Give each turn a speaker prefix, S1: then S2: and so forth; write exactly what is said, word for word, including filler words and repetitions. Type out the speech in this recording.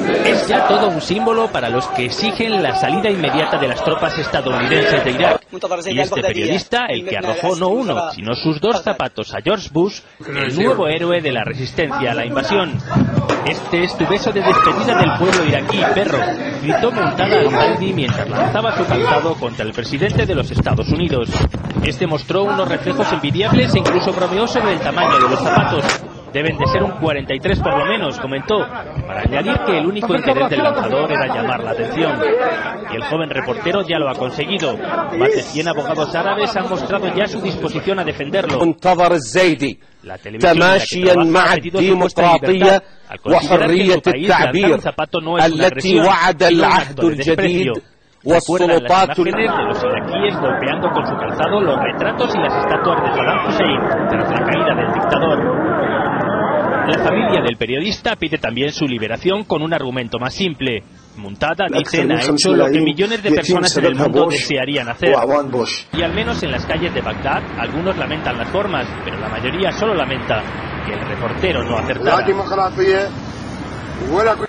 S1: Es ya todo un símbolo para los que exigen la salida inmediata de las tropas estadounidenses de Irak. Y este periodista, el que arrojó no uno, sino sus dos zapatos a George Bush, el nuevo héroe de la resistencia a la invasión. Este es tu beso de despedida del pueblo iraquí, perro, gritó Muntada al-Halbi mientras lanzaba su calzado contra el presidente de los Estados Unidos. Este mostró unos reflejos envidiables e incluso bromeó sobre el tamaño de los zapatos. Deben de ser un cuarenta y tres por lo menos, comentó, para añadir que el único interés del lanzador era llamar la atención. Y el joven reportero ya lo ha conseguido. Más de cien abogados árabes han mostrado ya su disposición a defenderlo. La televisión en la que trabaja ha pedido su puesta en libertad, al considerar que en su país lanzar un zapato no es una agresión, sino un acto de desprecio. Recuerdan las imágenes de los iraquíes golpeando con su calzado los retratos y las estatuas de Saddam Hussein tras la caída del dictador. La familia del periodista pide también su liberación con un argumento más simple. Muntada, dicen, ha hecho lo que millones de personas en el mundo desearían hacer. Y al menos en las calles de Bagdad, algunos lamentan las formas, pero la mayoría solo lamenta que el reportero no acertara.